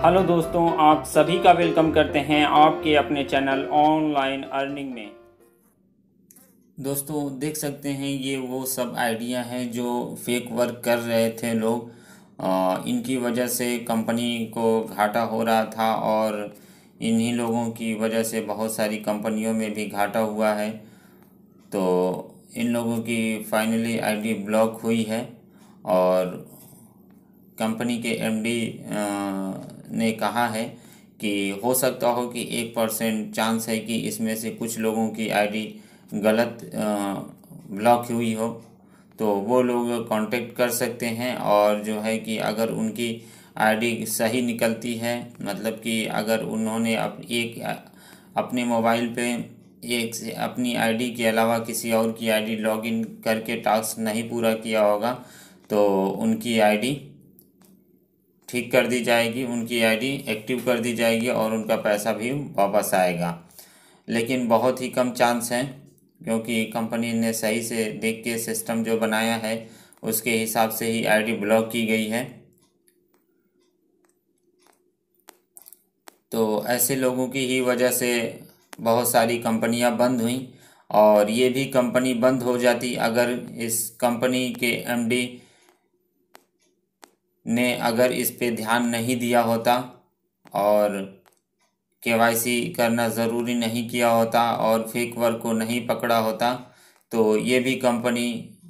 Hello दोस्तों, आप सभी का वेलकम करते हैं आपके अपने चैनल ऑनलाइन अर्निंग में। दोस्तों देख सकते हैं ये वो सब आइडिया हैं जो फेक वर्क कर रहे थे लोग। इनकी वजह से कंपनी को घाटा हो रहा था और इन्हीं लोगों की वजह से बहुत सारी कंपनियों में भी घाटा हुआ है। तो इन लोगों की फाइनली आईडी ब्लॉक हुई है और कंपनी के एमडी ने कहा है कि हो सकता हो कि 1% चांस है कि इसमें से कुछ लोगों की आईडी गलत ब्लॉक हुई हो। तो वो लोग कांटेक्ट कर सकते हैं और जो है कि अगर उनकी आईडी सही निकलती है, मतलब कि अगर उन्होंने अपने मोबाइल पे एक से अपनी आईडी के अलावा किसी और की आईडी लॉगिन करके टास्क नहीं पूरा किया होगा, तो उनकी आईडी ठीक कर दी जाएगी, उनकी आईडी एक्टिव कर दी जाएगी और उनका पैसा भी वापस आएगा। लेकिन बहुत ही कम चांस हैं, क्योंकि कंपनी ने सही से देख के सिस्टम जो बनाया है उसके हिसाब से ही आईडी ब्लॉक की गई है। तो ऐसे लोगों की ही वजह से बहुत सारी कंपनियां बंद हुई और ये भी कंपनी बंद हो जाती अगर इस कंपनी के एमडी ने अगर इस पे ध्यान नहीं दिया होता और केवाईसी करना ज़रूरी नहीं किया होता और फेक वर्क को नहीं पकड़ा होता, तो ये भी कंपनी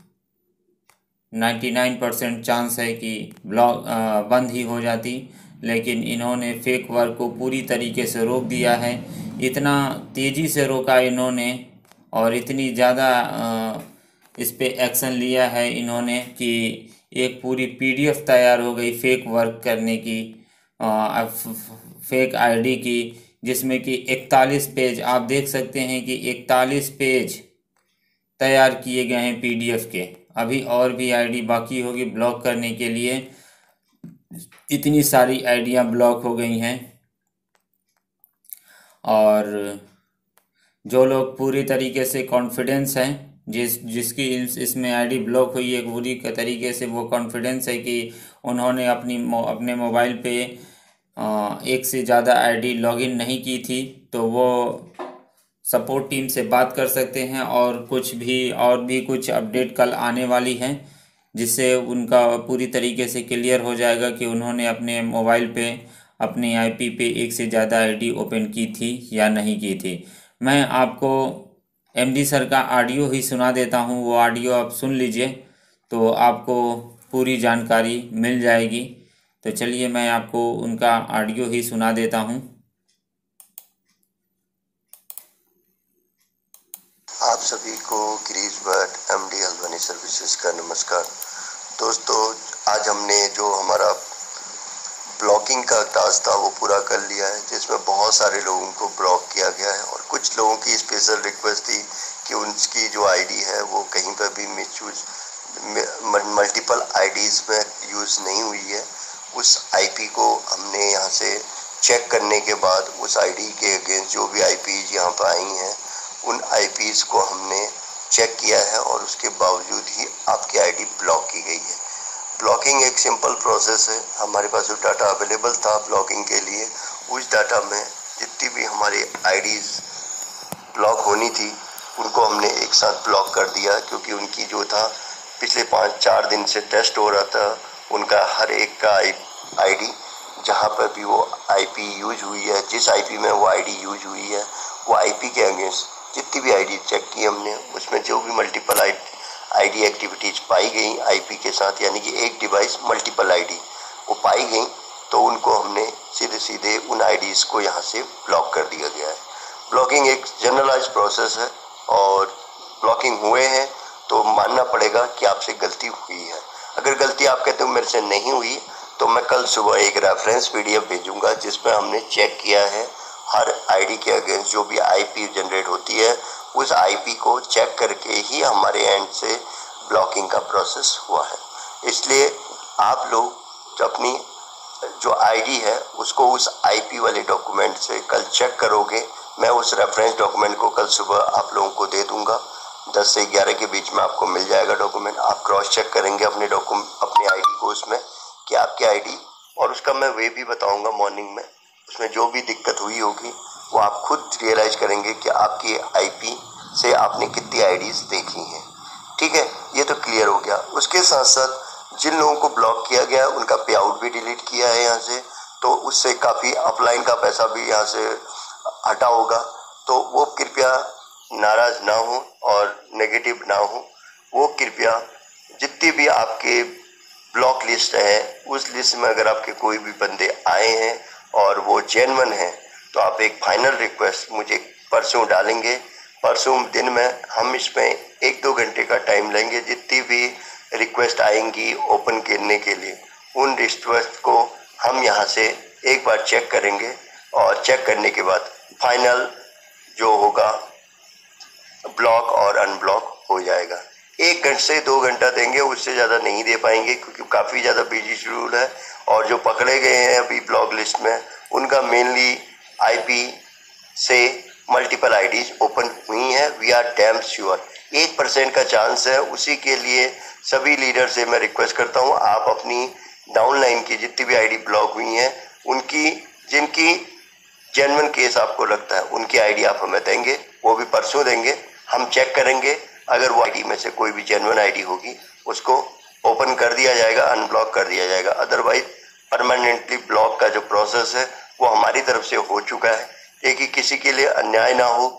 99% चांस है कि बंद ही हो जाती। लेकिन इन्होंने फेक वर्क को पूरी तरीके से रोक दिया है। इतना तेज़ी से रोका इन्होंने और इतनी ज़्यादा इस पे एक्शन लिया है इन्होंने कि एक पूरी पीडीएफ तैयार हो गई फेक वर्क करने की, फेक आईडी की, जिसमें कि 41 पेज आप देख सकते हैं कि 41 पेज तैयार किए गए हैं पीडीएफ के। अभी और भी आईडी बाकी होगी ब्लॉक करने के लिए। इतनी सारी आईडियाँ ब्लॉक हो गई हैं और जो लोग पूरी तरीके से कॉन्फिडेंस हैं, जिसकी इसमें आईडी ब्लॉक हुई है पूरी तरीके से, वो कॉन्फिडेंस है कि उन्होंने अपने मोबाइल पे एक से ज़्यादा आईडी लॉगिन नहीं की थी, तो वो सपोर्ट टीम से बात कर सकते हैं और भी कुछ अपडेट कल आने वाली हैं, जिससे उनका पूरी तरीके से क्लियर हो जाएगा कि उन्होंने अपने मोबाइल पे अपने आईपी पे एक से ज़्यादा आईडी ओपन की थी या नहीं की थी। मैं आपको एमडी सर का ऑडियो ही सुना देता हूँ, वो ऑडियो आप सुन लीजिए तो आपको पूरी जानकारी मिल जाएगी। तो चलिए मैं आपको उनका ऑडियो ही सुना देता हूँ। आप सभी को गिरीश भट्ट एमडी हल्द्वानी सर्विसेज का नमस्कार। दोस्तों, आज हमने जो हमारा ब्लॉकिंग का टास्क था वो पूरा कर लिया है, जिसमें बहुत सारे लोगों को ब्लॉक किया गया है और कुछ लोगों की स्पेशल रिक्वेस्ट थी कि उनकी जो आईडी है वो कहीं पर भी मल्टीपल आईडीज़ में यूज़ नहीं हुई है। उस आईपी को हमने यहाँ से चेक करने के बाद उस आईडी के अगेंस्ट जो भी आईपीज यहाँ पर आई हैं उन आईपीज को हमने चेक किया है और उसके बावजूद ही आपकी आईडी ब्लॉक की गई है। ब्लॉकिंग एक सिंपल प्रोसेस है। हमारे पास जो डाटा अवेलेबल था ब्लॉकिंग के लिए, उस डाटा में जितनी भी हमारी आईडीज़ ब्लॉक होनी थी उनको हमने एक साथ ब्लॉक कर दिया, क्योंकि उनकी जो था पिछले 5-4 दिन से टेस्ट हो रहा था। उनका हर एक का आईडी जहाँ पर भी वो आईपी यूज हुई है, जिस आईपी में वो आईडी यूज हुई है, वो आईपी के अगेंस्ट जितनी भी आईडी चेक की हमने, उसमें जो भी मल्टीपल आईडी एक्टिविटीज पाई गई आईपी के साथ, यानी कि एक डिवाइस मल्टीपल आईडी वो पाई गई, तो उनको हमने सीधे सीधे उन आईडीज़ को यहाँ से ब्लॉक कर दिया गया है। ब्लॉकिंग एक जनरलाइज प्रोसेस है और ब्लॉकिंग हुए हैं तो मानना पड़ेगा कि आपसे गलती हुई है। अगर गलती आप कहते हो मेरे से नहीं हुई, तो मैं कल सुबह एक रेफरेंस पीडीएफ भेजूंगा जिसमें हमने चेक किया है हर आईडी के अगेंस्ट जो भी आईपी जनरेट होती है, उस आईपी को चेक करके ही हमारे एंड से ब्लॉकिंग का प्रोसेस हुआ है। इसलिए आप लोग अपनी जो आईडी है उसको उस आईपी वाले डॉक्यूमेंट से कल चेक करोगे। मैं उस रेफरेंस डॉक्यूमेंट को कल सुबह आप लोगों को दे दूंगा। 10 से 11 के बीच में आपको मिल जाएगा डॉक्यूमेंट। आप क्रॉस चेक करेंगे अपने आईडी को उसमें कि आपकी आईडी और उसका मैं वे भी बताऊंगा मॉर्निंग में। उसमें जो भी दिक्कत हुई होगी वो आप खुद रियलाइज करेंगे कि आपकी आईपी से आपने कितनी आईडीज देखी हैं। ठीक है, ये तो क्लियर हो गया। उसके साथ साथ जिन लोगों को ब्लॉक किया गया उनका पे आउट भी डिलीट किया है यहाँ से, तो उससे काफ़ी अपलाइन का पैसा भी यहाँ से हटा होगा। तो वो कृपया नाराज ना हो और नेगेटिव ना हो। वो कृपया जितनी भी आपके ब्लॉक लिस्ट है उस लिस्ट में अगर आपके कोई भी बंदे आए हैं और वो जेन्युइन हैं तो आप एक फाइनल रिक्वेस्ट मुझे परसों डालेंगे। परसों दिन में हम इसमें 1-2 घंटे का टाइम लेंगे। जितनी भी रिक्वेस्ट आएंगी ओपन करने के लिए उन रिक्वेस्ट को हम यहाँ से एक बार चेक करेंगे और चेक करने के बाद फाइनल जो होगा ब्लॉक और अनब्लॉक हो जाएगा। 1 घंटे से 2 घंटा देंगे, उससे ज़्यादा नहीं दे पाएंगे क्योंकि काफ़ी ज़्यादा बिजी शेड्यूल है। और जो पकड़े गए हैं अभी ब्लॉक लिस्ट में उनका मेनली आईपी से मल्टीपल आईडीज ओपन हुई हैं। वी आर डैम श्योर 1% का चांस है। उसी के लिए सभी लीडर से मैं रिक्वेस्ट करता हूँ आप अपनी डाउनलाइन की जितनी भी आईडी ब्लॉक हुई हैं उनकी जिनकी जेन्युइन केस आपको लगता है उनकी आईडी आप हमें देंगे, वो भी परसों देंगे। हम चेक करेंगे, अगर वो आईडी में से कोई भी जेन्युइन आईडी होगी उसको ओपन कर दिया जाएगा, अनब्लॉक कर दिया जाएगा। अदरवाइज परमानेंटली ब्लॉक का जो प्रोसेस है वो हमारी तरफ से हो चुका है। कि किसी के लिए अन्याय ना हो,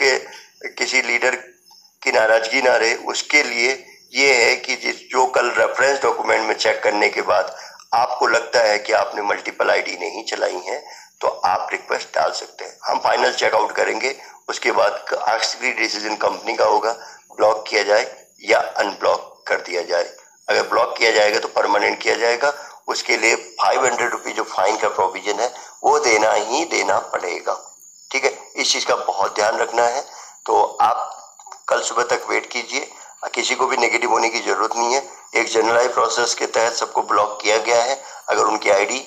किसी लीडर की नाराजगी ना रहे, उसके लिए ये है कि जो कल रेफरेंस डॉक्यूमेंट में चेक करने के बाद आपको लगता है कि आपने मल्टीपल आईडी नहीं चलाई है तो आप रिक्वेस्ट डाल सकते हैं। हम फाइनल चेकआउट करेंगे, उसके बाद आखिरी डिसीजन कंपनी का होगा ब्लॉक किया जाए या अनब्लॉक कर दिया जाए। अगर ब्लॉक किया जाएगा तो परमानेंट किया जाएगा, उसके लिए 500 रुपीज जो फाइन का प्रोविजन है वो देना ही देना पड़ेगा। ठीक है, इस चीज का बहुत ध्यान रखना है। तो आप कल सुबह तक वेट कीजिए, किसी को भी नेगेटिव होने की जरूरत नहीं है। एक जनरलाइज प्रोसेस के तहत सबको ब्लॉक किया गया है। अगर उनकी आईडी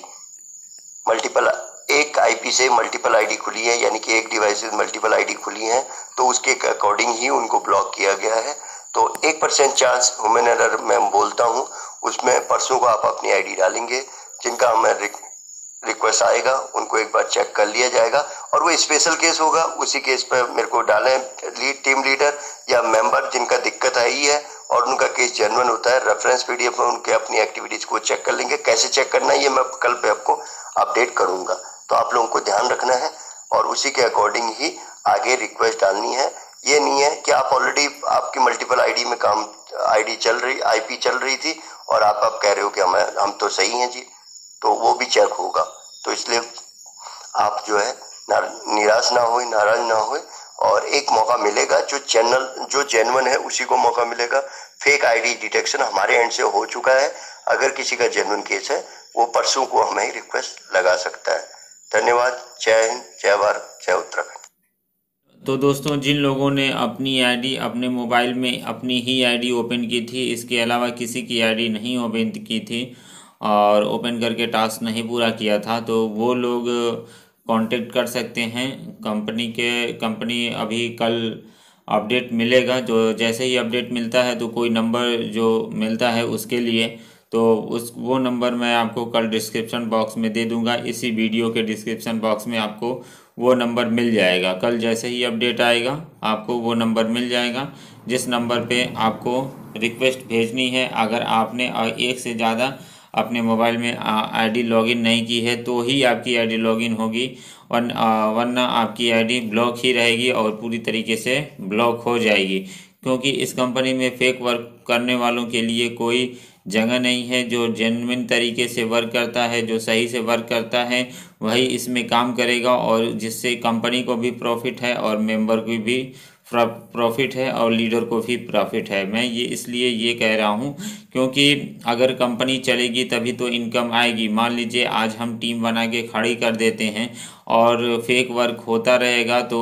मल्टीपल एक आईपी से मल्टीपल आईडी खुली है यानी कि एक डिवाइस से मल्टीपल आईडी खुली है तो उसके अकॉर्डिंग ही उनको ब्लॉक किया गया है। तो 1% चांस ह्यूमन एरर मैं बोलता हूँ, उसमें परसों को आप अपनी आईडी डालेंगे। जिनका हमें रिक्वेस्ट आएगा उनको एक बार चेक कर लिया जाएगा और वो स्पेशल केस होगा, उसी केस पर मेरे को डालें टीम लीडर या मेंबर जिनका दिक्कत आई है और उनका केस जेन्युइन होता है। रेफरेंस पीडीएफ में उनके अपनी एक्टिविटीज को चेक कर लेंगे। कैसे चेक करना है ये मैं कल पे आपको अपडेट करूंगा। तो आप लोगों को ध्यान रखना है और उसी के अकॉर्डिंग ही आगे रिक्वेस्ट डालनी है। ये नहीं है कि आप ऑलरेडी आपकी मल्टीपल आईडी में काम आईडी चल रही आईपी चल रही थी और आप कह रहे हो कि हम तो सही हैं जी, तो वो भी चेक होगा। तो इसलिए आप जो है निराश ना हो, नाराज ना हो और एक मौका मिलेगा जो जेन्युइन है उसी को मौका मिलेगा। फेक आईडी डिटेक्शन हमारे एंड से हो चुका है। अगर किसी का जेन्युइन केस है वो परसों को हमें रिक्वेस्ट लगा सकता है। धन्यवाद। जय हिंद, जय भारत, जय उत्तराखंड। तो दोस्तों, जिन लोगों ने अपनी आईडी अपने मोबाइल में अपनी ही आईडी ओपन की थी, इसके अलावा किसी की आईडी नहीं ओपन की थी और ओपन करके टास्क नहीं पूरा किया था, तो वो लोग कांटेक्ट कर सकते हैं कंपनी अभी कल अपडेट मिलेगा। जो जैसे ही अपडेट मिलता है तो कोई नंबर जो मिलता है उसके लिए, तो वो नंबर मैं आपको कल डिस्क्रिप्शन बॉक्स में दे दूंगा। इसी वीडियो के डिस्क्रिप्शन बॉक्स में आपको वो नंबर मिल जाएगा। कल जैसे ही अपडेट आएगा आपको वो नंबर मिल जाएगा, जिस नंबर पे आपको रिक्वेस्ट भेजनी है। अगर आपने एक से ज़्यादा अपने मोबाइल में आईडी लॉगिन नहीं की है तो ही आपकी आईडी लॉगिन होगी, वरना आपकी आईडी ब्लॉक ही रहेगी और पूरी तरीके से ब्लॉक हो जाएगी। क्योंकि इस कंपनी में फेक वर्क करने वालों के लिए कोई जगह नहीं है। जो जेन्युइन तरीके से वर्क करता है, जो सही से वर्क करता है, वही इसमें काम करेगा और जिससे कंपनी को भी प्रॉफिट है और मेंबर को भी प्रॉफिट है और लीडर को भी प्रॉफिट है। मैं ये इसलिए ये कह रहा हूँ क्योंकि अगर कंपनी चलेगी तभी तो इनकम आएगी। मान लीजिए आज हम टीम बना के खड़ी कर देते हैं और फेक वर्क होता रहेगा तो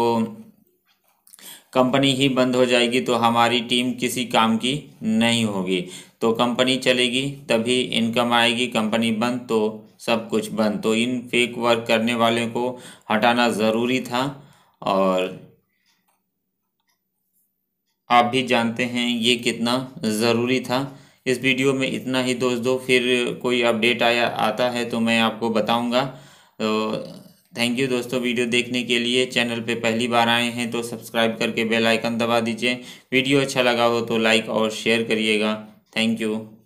कंपनी ही बंद हो जाएगी, तो हमारी टीम किसी काम की नहीं होगी। तो कंपनी चलेगी तभी इनकम आएगी, कंपनी बंद तो सब कुछ बंद। तो इन फेक वर्क करने वाले को हटाना ज़रूरी था और आप भी जानते हैं ये कितना ज़रूरी था। इस वीडियो में इतना ही दोस्तों, फिर कोई अपडेट आता है तो मैं आपको बताऊंगा। तो थैंक यू दोस्तों वीडियो देखने के लिए। चैनल पे पहली बार आए हैं तो सब्सक्राइब करके बेल आइकन दबा दीजिए। वीडियो अच्छा लगा हो तो लाइक और शेयर करिएगा। Thank you.